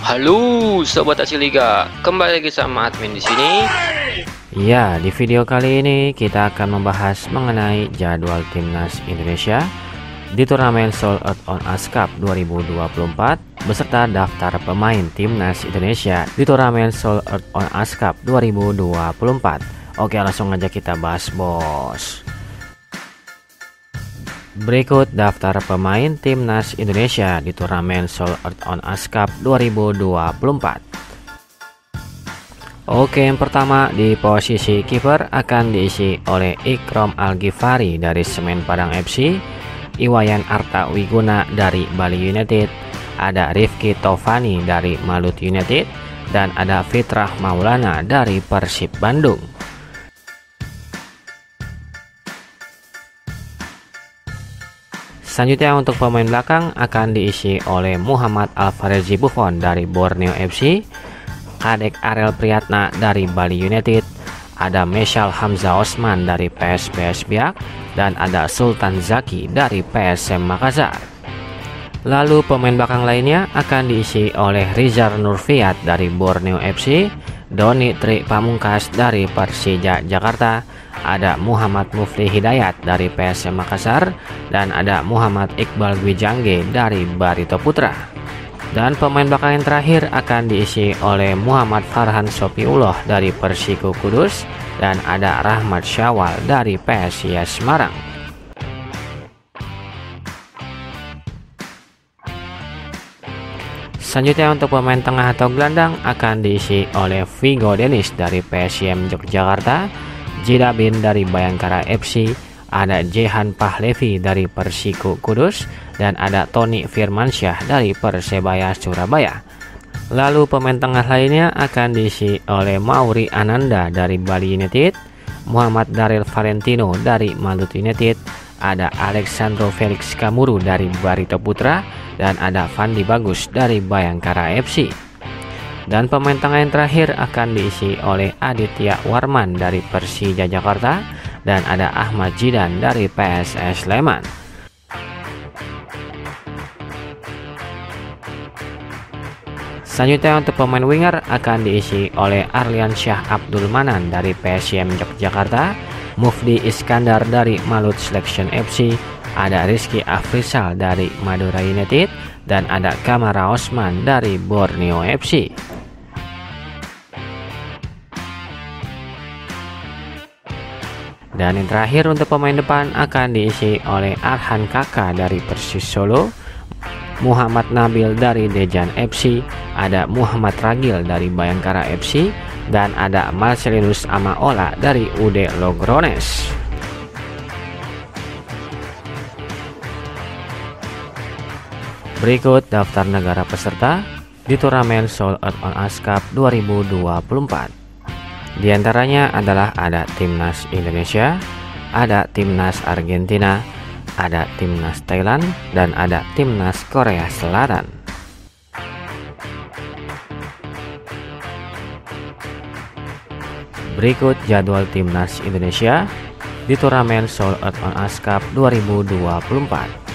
Halo Sobat Aksi Liga, kembali lagi sama admin di sini. Ya, di video kali ini kita akan membahas mengenai jadwal timnas Indonesia di turnamen Sold Out on Ice Cup 2024 beserta daftar pemain timnas Indonesia di turnamen Sold Out on Ice Cup 2024. Oke, langsung aja kita bahas, bos. Berikut daftar pemain timnas Indonesia di turnamen Sold Out on Ice Cup 2024. Oke, yang pertama di posisi kiper akan diisi oleh Ikrom Al-Ghifari dari Semen Padang FC, Iwayan Arta Wiguna dari Bali United, ada Rifki Tovani dari Malut United, dan ada Fitrah Maulana dari Persib Bandung. Selanjutnya untuk pemain belakang akan diisi oleh Muhammad Alvarezi Buffon dari Borneo FC, Kadek Ariel Priyatna dari Bali United, ada Meshal Hamzah Osman dari PSPS Biak, dan ada Sultan Zaki dari PSM Makassar. Lalu pemain belakang lainnya akan diisi oleh Rizar Nurfiat dari Borneo FC, Doni Tri Pamungkas dari Persija Jakarta, ada Muhammad Mufti Hidayat dari PSM Makassar, dan ada Muhammad Iqbal Gwijangge dari Barito Putra. Dan pemain belakang yang terakhir akan diisi oleh Muhammad Farhan Sopiullah dari Persiko Kudus, dan ada Rahmat Syawal dari PSIS Semarang. Selanjutnya untuk pemain tengah atau gelandang akan diisi oleh Vigo Denis dari PSM Yogyakarta, Jidabin dari Bayangkara FC, ada Jehan Pahlevi dari Persiko Kudus, dan ada Tony Firmansyah dari Persebaya Surabaya. Lalu pemain tengah lainnya akan diisi oleh Mauri Ananda dari Bali United, Muhammad Daril Valentino dari Malut United, ada Alexandro Felix Kamuru dari Barito Putra, dan ada Fandi Bagus dari Bayangkara FC. Dan pemain tengah yang terakhir akan diisi oleh Aditya Warman dari Persija Jakarta, dan ada Ahmad Jidan dari PSS Sleman. Selanjutnya untuk pemain winger akan diisi oleh Arlian Syah Abdul Manan dari PSM Yogyakarta, Mufdi Iskandar dari Malut Selection FC, ada Rizky Afrizal dari Madura United, dan ada Kamara Osman dari Borneo FC. Dan yang terakhir untuk pemain depan akan diisi oleh Arhan Kaka dari Persis Solo, Muhammad Nabil dari Dejan FC, ada Muhammad Ragil dari Bayangkara FC, dan ada Marcelinus Amaola dari UD Logrones. Berikut daftar negara peserta di turnamen Sold Out on Ice Cup 2024. Di antaranya adalah ada timnas Indonesia, ada timnas Argentina, ada timnas Thailand, dan ada timnas Korea Selatan. Berikut jadwal timnas Indonesia di turnamen Sold Out on Ice Cup 2024.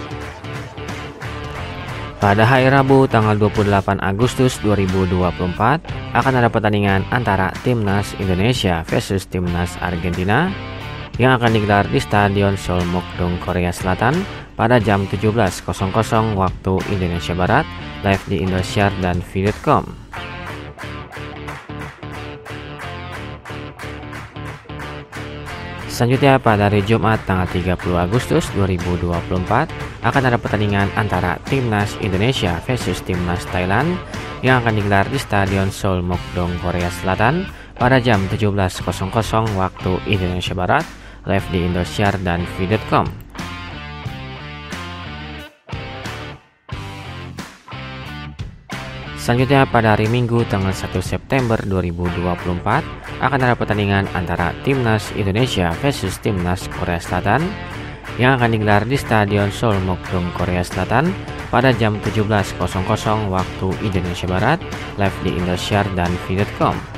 Pada hari Rabu tanggal 28 Agustus 2024 akan ada pertandingan antara timnas Indonesia versus timnas Argentina yang akan digelar di Stadion Seoul Mokdong, Korea Selatan pada jam 17.00 waktu Indonesia Barat, live di Indosiar dan Video.com. Selanjutnya pada hari Jumat tanggal 30 Agustus 2024 akan ada pertandingan antara timnas Indonesia versus timnas Thailand yang akan digelar di Stadion Seoul Mokdong, Korea Selatan pada jam 17.00 waktu Indonesia Barat, live di Indosiar dan Video.com. Selanjutnya pada hari Minggu tanggal 1 September 2024 akan ada pertandingan antara timnas Indonesia versus timnas Korea Selatan yang akan digelar di Stadion Seoul Mokdong, Korea Selatan pada jam 17.00 waktu Indonesia Barat, live di Indosiar dan Video.com.